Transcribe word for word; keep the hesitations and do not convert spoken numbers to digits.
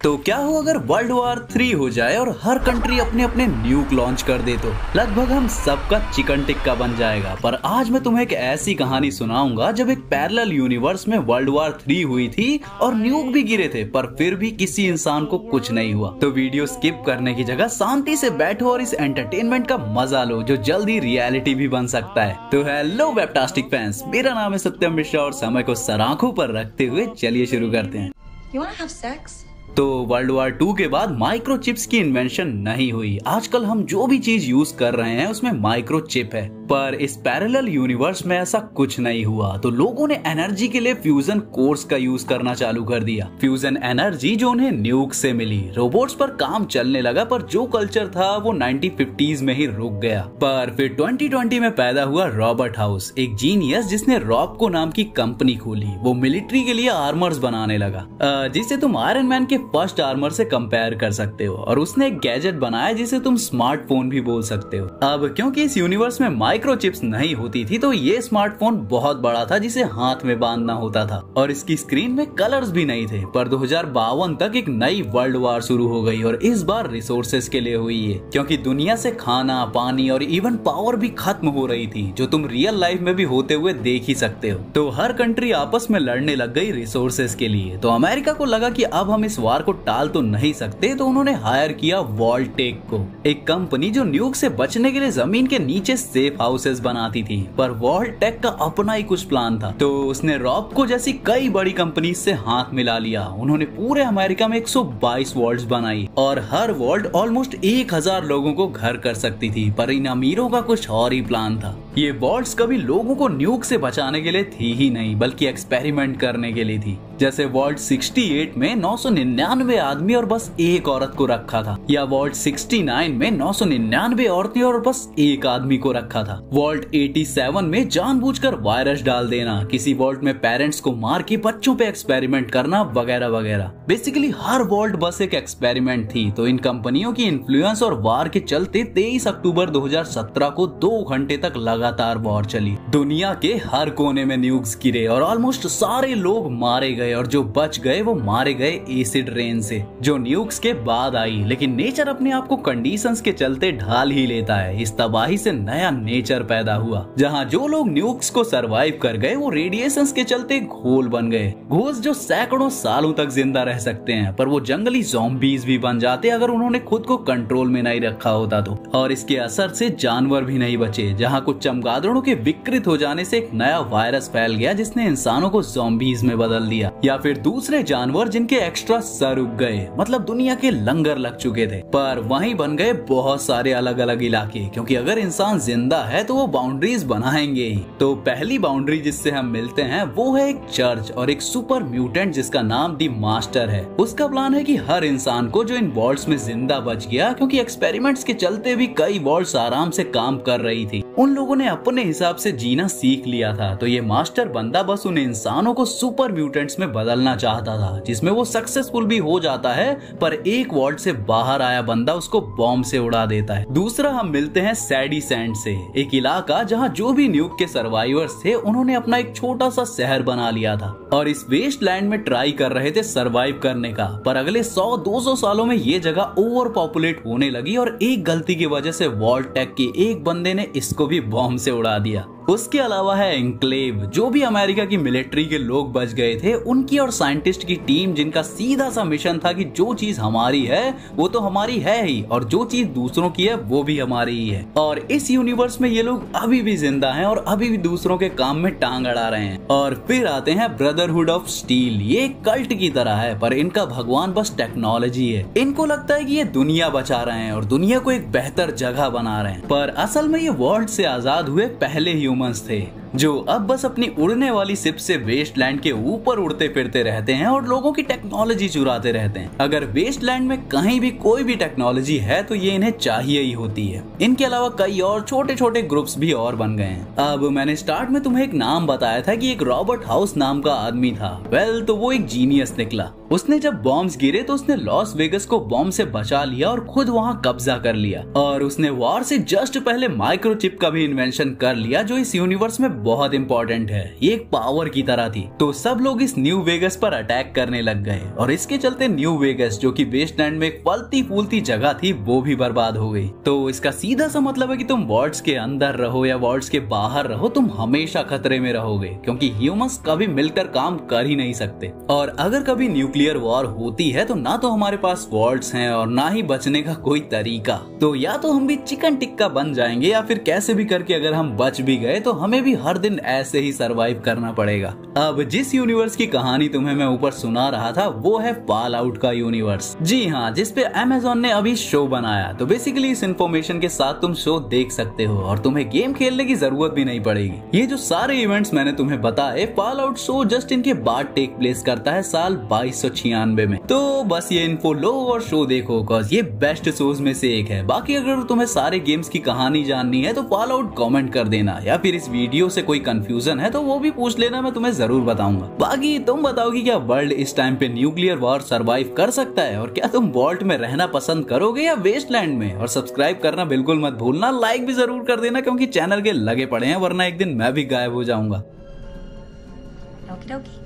तो क्या हो अगर वर्ल्ड वॉर थ्री हो जाए और हर कंट्री अपने अपने न्यूक लॉन्च कर दे, तो लगभग हम सबका चिकन टिक्का बन जाएगा। पर आज मैं तुम्हें एक ऐसी कहानी सुनाऊंगा जब एक पैरेलल यूनिवर्स में वर्ल्ड वॉर थ्री हुई थी और न्यूक भी गिरे थे, पर फिर भी किसी इंसान को कुछ नहीं हुआ। तो वीडियो स्किप करने की जगह शांति से बैठो और इस एंटरटेनमेंट का मजा लो जो जल्दी रियलिटी भी बन सकता है। तो हेलो वेबटास्टिक फैंस, मेरा नाम है सत्यम मिश्रा और समय को सराखों पर रखते हुए चलिए शुरू करते हैं। You wanna have sex? तो वर्ल्ड वॉर टू के बाद माइक्रोचिप्स की इन्वेंशन नहीं हुई। आजकल हम जो भी चीज यूज कर रहे हैं उसमें माइक्रोचिप है, पर इस पैरेलल यूनिवर्स में ऐसा कुछ नहीं हुआ। तो लोगों ने एनर्जी के लिए फ्यूजन कोर्स का यूज करना चालू कर दिया। फ्यूजन एनर्जी जो उन्हें न्यूक से मिली। रोबोट्स पर काम चलने लगा, पर जो कल्चर था वो नाइनटीन फिफ्टीज़ में ही रुक गया। पर फिर ट्वेंटी ट्वेंटी में पैदा हुआ रॉबर्ट हाउस, एक जीनियस जिसने रॉबको नाम की कंपनी खोली। वो मिलिट्री के लिए आर्मर्स बनाने लगा, जिसे तुम आयरन मैन के फर्स्ट आर्मर से कंपेयर कर सकते हो। और उसने एक गैजेट बनाया जिसे तुम स्मार्टफोन भी बोल सकते हो। अब क्योंकि इस यूनिवर्स में माइक्रोचिप्स नहीं होती थी, तो ये स्मार्टफोन बहुत बड़ा था जिसे हाथ में बांधना होता था और इसकी स्क्रीन में कलर्स भी नहीं थे। पर दो हज़ार बावन तक एक नई वर्ल्ड वॉर शुरू हो गई और इस बार रिसोर्सेज के लिए हुई है, क्योंकि दुनिया से खाना, पानी और इवन पावर भी खत्म हो रही थी, जो तुम रियल लाइफ में भी होते हुए देख ही सकते हो। तो हर कंट्री आपस में लड़ने लग गई रिसोर्सेज के लिए। तो अमेरिका को लगा कि अब हम इस वार को टाल तो नहीं सकते, तो उन्होंने हायर किया वॉल्टेक को, एक कंपनी जो न्यूक से बचने के लिए जमीन के नीचे सेफ हाउसेस बनाती थी। पर वॉल्टेक का अपना ही कुछ प्लान था, तो उसने रॉबको जैसी कई बड़ी कंपनी से हाथ मिला लिया। उन्होंने पूरे अमेरिका में एक सौ बाईस वॉल्ट्स बनाई और हर वॉल्ट ऑलमोस्ट एक हज़ार लोगों को घर कर सकती थी। पर इन अमीरों का कुछ और ही प्लान था। ये वॉल्ट्स कभी लोगों को न्यूक से बचाने के लिए थी ही नहीं, बल्कि एक्सपेरिमेंट करने के लिए थी। जैसे वॉल्ट अड़सठ में नौ सौ निन्यानवे आदमी और बस एक औरत को रखा था, या वॉल्ट उनहत्तर में नौ सौ निन्यानवे औरतें और बस एक आदमी को रखा था। वॉल्ट सत्तासी में जानबूझकर वायरस डाल देना, किसी वॉल्ट में पेरेंट्स को मार के बच्चों पे एक्सपेरिमेंट करना, वगैरह वगैरह। बेसिकली हर वॉल्ट बस एक एक्सपेरिमेंट थी। तो इन कंपनियों की इन्फ्लुएंस और वार के चलते तेईस अक्टूबर दो हज़ार सत्रह को दो घंटे तक लगातार वॉर चली। दुनिया के हर कोने में न्यूक्स गिरे और ऑलमोस्ट सारे लोग मारे गए, और जो बच गए वो मारे गए एसिड रेन से, जो न्यूक्स के बाद आई। लेकिन नेचर अपने आप को कंडीशंस के चलते ढाल ही लेता है। इस तबाही से नया नेचर पैदा हुआ, जहां जो लोग न्यूक्स को सरवाइव कर गए वो रेडिएशंस के चलते घोल बन गए। घोस्ट जो सैकड़ों सालों तक जिंदा रह सकते हैं, पर वो जंगली ज़ॉम्बीज भी बन जाते अगर उन्होंने खुद को कंट्रोल में नहीं रखा होता तो। और इसके असर से जानवर भी नहीं बचे, जहाँ कुछ चमगादड़ों के विकृत हो जाने से एक नया वायरस फैल गया जिसने इंसानों को ज़ॉम्बीज में बदल दिया। या फिर दूसरे जानवर जिनके एक्स्ट्रा सर उग गए, मतलब दुनिया के लंगर लग चुके थे। पर वहीं बन गए बहुत सारे अलग अलग इलाके, क्योंकि अगर इंसान जिंदा है तो वो बाउंड्रीज बनाएंगे ही। तो पहली बाउंड्री जिससे हम मिलते हैं वो है एक चर्च और एक सुपर म्यूटेंट जिसका नाम दी मास्टर है। उसका प्लान है कि हर इंसान को जो इन वॉल्ट्स में जिंदा बच गया, क्योंकि एक्सपेरिमेंट्स के चलते भी कई वॉल्ट्स आराम से काम कर रही थी, उन लोगों ने अपने हिसाब से जीना सीख लिया था। तो ये मास्टर बंदा बस उन इंसानों को सुपर म्यूटेंट्स में बदलना चाहता था, जिसमें वो सक्सेसफुल भी हो जाता है। पर एक वॉल्ट से बाहर आया बंदा उसको बॉम्ब से उड़ा देता है। दूसरा हम मिलते हैं सैडी सैंड से, एक इलाका जहां जो भी न्यूक के सर्वाइवर्स थे उन्होंने अपना एक छोटा सा शहर बना लिया था और इस वेस्ट लैंड में ट्राई कर रहे थे सरवाइव करने का। पर अगले सौ दो सौ सालों में ये जगह ओवर पॉपुलेट होने लगी और एक गलती की वजह से वॉल्टेक के एक बंदे ने इसको भी बॉम्ब से उड़ा दिया। उसके अलावा है एन्क्लेव, जो भी अमेरिका की मिलिट्री के लोग बच गए थे, उनकी और साइंटिस्ट की टीम, जिनका सीधा सा मिशन था कि जो चीज हमारी है वो तो हमारी है ही, और जो चीज दूसरों की है वो भी हमारी ही है। और इस यूनिवर्स में ये लोग अभी भी जिंदा हैं और अभी भी दूसरों के काम में टांग अड़ा रहे हैं। और फिर आते हैं ब्रदरहुड ऑफ स्टील। ये कल्ट की तरह है, पर इनका भगवान बस टेक्नोलॉजी है। इनको लगता है कि ये दुनिया बचा रहे हैं और दुनिया को एक बेहतर जगह बना रहे हैं, पर असल में ये वर्ल्ड से आजाद हुए पहले ह्यूमंस थे, जो अब बस अपनी उड़ने वाली शिप से वेस्टलैंड के ऊपर उड़ते फिरते रहते हैं और लोगों की टेक्नोलॉजी चुराते रहते हैं। अगर वेस्टलैंड में कहीं भी कोई भी टेक्नोलॉजी है तो ये इन्हें चाहिए ही होती है। इनके अलावा कई और छोटे छोटे ग्रुप्स भी और बन गए हैं। अब मैंने स्टार्ट में तुम्हें एक नाम बताया था कि एक रॉबर्ट हाउस नाम का आदमी था। वेल, तो वो एक जीनियस निकला। उसने जब बॉम्ब्स गिरे तो उसने लॉस वेगस को बॉम्ब से बचा लिया और खुद वहां कब्जा कर लिया। और उसने वॉर से जस्ट पहले माइक्रोचिप का भी इन्वेंशन कर लिया, जो इस यूनिवर्स में बहुत इंपॉर्टेंट है, ये एक पावर की तरह थी। तो सब लोग इस न्यू वेगस पर अटैक करने लग गए और इसके चलते न्यू वेगस जो कि वेस्टलैंड में एक फलती फूलती जगह थी वो भी बर्बाद हो गई। तो इसका सीधा सा मतलब है कि तुम वॉर्ड्स के अंदर रहो या वॉर्ड्स के बाहर रहो, तुम हमेशा खतरे में रहोगे, क्योंकि ह्यूमंस कभी मिलकर काम कर ही नहीं सकते। और अगर कभी न्यूक्लियर वॉर होती है तो ना तो हमारे पास वॉर्ड्स हैं और ना ही बचने का कोई तरीका। तो या तो हम भी चिकन टिक्का बन जाएंगे या फिर कैसे भी करके अगर हम बच भी गए तो हमें भी हर दिन ऐसे ही सरवाइव करना पड़ेगा। अब जिस यूनिवर्स की कहानी तुम्हें मैं ऊपर सुना रहा था वो है फॉल आउट का यूनिवर्स। जी हाँ, जिसपे अमेज़न ने अभी शो बनाया। तो बेसिकली इस इन्फॉर्मेशन के साथ तुम शो देख सकते हो और तुम्हें गेम खेलने की जरूरत भी नहीं पड़ेगी। ये जो सारे इवेंट्स मैंने तुम्हें बताए, फॉल आउट शो जस्ट इनके बाद टेक प्लेस करता है साल बाईस सौ छियानवे में। तो बस ये इन्फो लो और शो देखो, कॉज ये बेस्ट शोज में से एक है। बाकी अगर तुम्हें सारे गेम्स की कहानी जाननी है तो फॉल आउट कमेंट कर देना, या फिर इस वीडियो से कोई कंफ्यूजन है तो वो भी पूछ लेना, मैं तुम्हें जरूर बताऊंगा। बाकी तुम बताओ कि क्या वर्ल्ड इस टाइम पे न्यूक्लियर वॉर सरवाइव कर सकता है, और क्या तुम वॉल्ट में रहना पसंद करोगे या वेस्टलैंड में। और सब्सक्राइब करना बिल्कुल मत भूलना, लाइक भी जरूर कर देना क्योंकि चैनल के लगे पड़े हैं, वरना एक दिन मैं भी गायब हो जाऊंगा। Okie dokie.